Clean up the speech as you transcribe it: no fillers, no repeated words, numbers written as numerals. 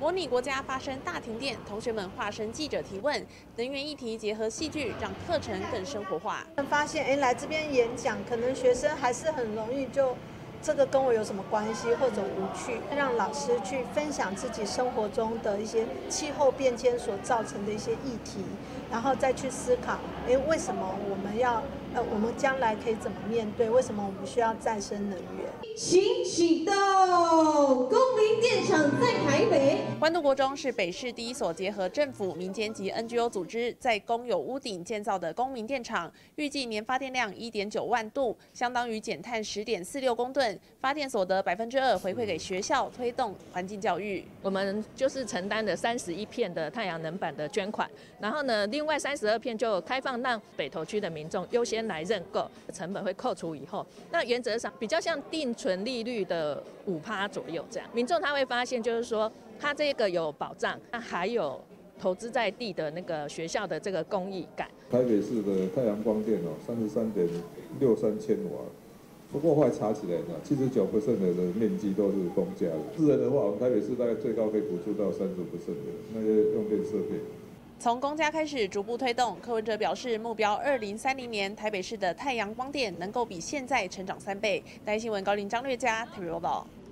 模拟国家发生大停电，同学们化身记者提问，能源议题结合戏剧，让课程更生活化。 发现，来这边演讲，可能学生还是很容易就。这个跟我有什么关系，或者无趣，让老师去分享自己生活中的一些气候变迁所造成的一些议题，然后再去思考，为什么我们要我们将来可以怎么面对？为什么我们需要再生能源？ 请启动公民电厂在台北。 关渡国中是北市第一所结合政府、民间及 NGO 组织在公有屋顶建造的公民电厂，预计年发电量1.9万度，相当于减碳10.46公吨。发电所得2%回馈给学校，推动环境教育。 我们就是承担了31片的太阳能板的捐款，然后呢，另外32片就开放让北投区的民众优先来认购，成本会扣除以后，那原则上比较像定存利率的5%左右这样。民众他会发现就是说，他这个有保障，那还有投资在地的那个学校的这个公益感。 台北市的太阳光电33.63千瓦。不过后来查起来呢，79%的面积都是公家的。私人的话，我们台北市大概最高可以补助到35%的那些用电设备。 从公家开始逐步推动，柯文哲表示，目标2030年台北市的太阳光电能够比现在成长3倍。台新闻高林张略佳台北报道。